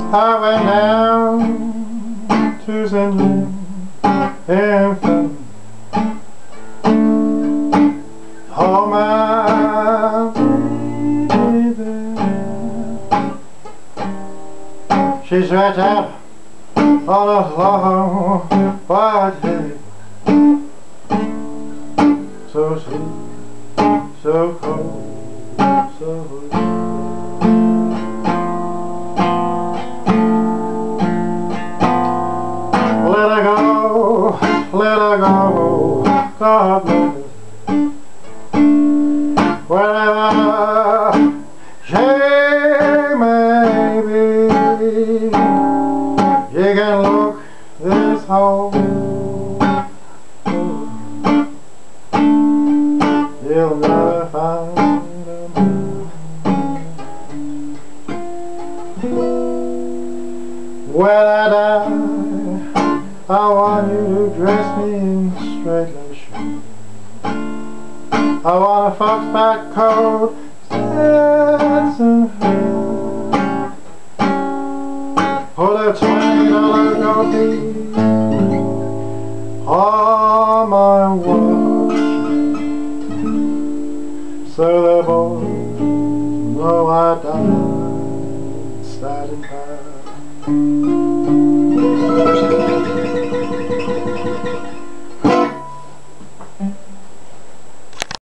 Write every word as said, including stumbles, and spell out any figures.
I went down to Saint Louis Infirmary. Oh my baby, she's right there on a long white head, so sweet, so cold, so let her go, let her go, God bless. Wherever she may be, you can look this whole, you'll never find a man. When I die, I want you to dress me in straight lace shoes. I want a foxback coat, Stetson hair, put a twenty dollar gold piece on my watch, so the boys know I died standing by.